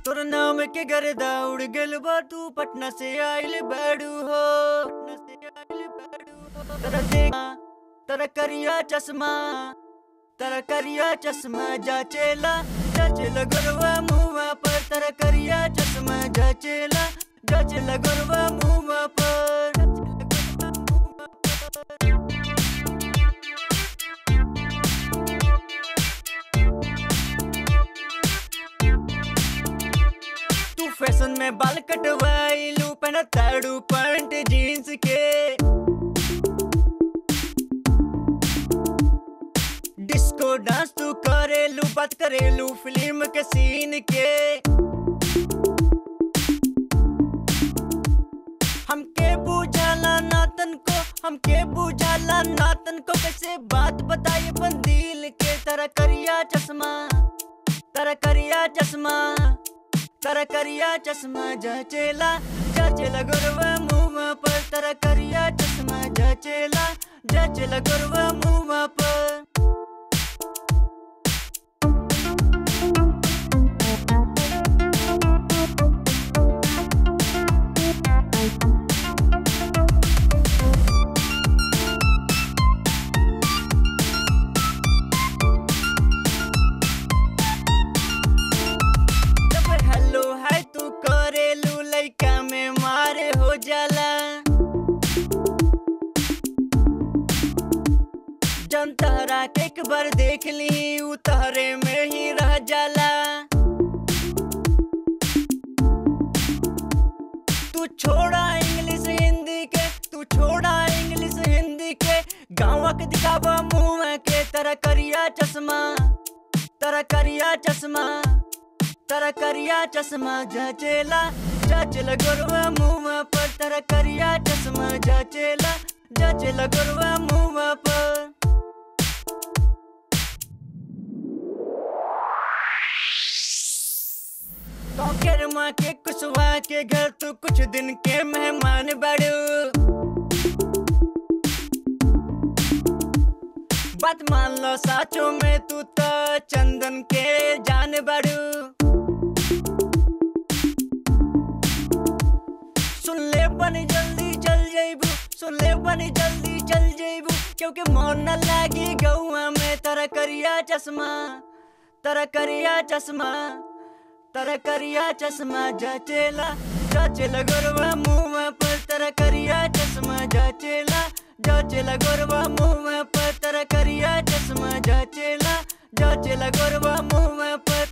तोर नाम के गर्दा उड़ गेल बा, तू पटना से आइल बाड़ू हो। तेरा देख तेरा करिया चश्मा, तेरा करिया चश्मा जाचेला जाचेला गोरवा मुँह पर। तेरा करिया चश्मा जाचेला जाचेला गोरवा मुँह पर। तू फैशन में बाल कटवाइलू, पहना ताड़ू पैंट जीन्स के। डिस्को डांस तू करेलू, बात करेलू फिल्म के सीन के। हमके बुझाला नातन को, हमके बुझाला नातन को, कैसे बात बताई अपन दिल के। तेरा करिया चश्मा, तेरा करिया चश्मा, तेरा करिया चश्मा जाचेला जाचेला गोरवा मुँह पर। तेरा करिया चश्मा जाचेला जाचेला गोरवा मुँह पर। जन तहरा के एक बार देख ली, उतहरे में ही रह जाला। तू छोड़ा इंग्लिश हिंदी के, तू छोड़ा इंग्लिश हिंदी के, गाँव के दिखावा मुँह के। तेरा करिया चश्मा, तेरा करिया चश्मा, तेरा करिया चश्मा जाचेला जाचेला गोरवा मुँह पर। तेरा करिया चश्मा जाचेला जाचेला गोरवा मुँह पर। माँ के कुशवा के घर तू कुछ दिन के मेहमान बाड़ू। बात मान लो साचो में तू तो चंदन के जान बाड़ू। सुन ले बनी जल्दी चल जाइबू, सुन ले बनी जल्दी चल जाइबू, क्योंकि मोर न लागी गौआ में। तेरा करिया चश्मा, तेरा करिया चश्मा, तेरा करिया चश्मा जाचेला जाचेला गोरवा मुँह पर। तेरा करिया चश्मा जाचेला जाचेला गोरवा मुँह पर। तेरा करिया चश्मा जाचेला जाचेला गोरवा मुँह पर।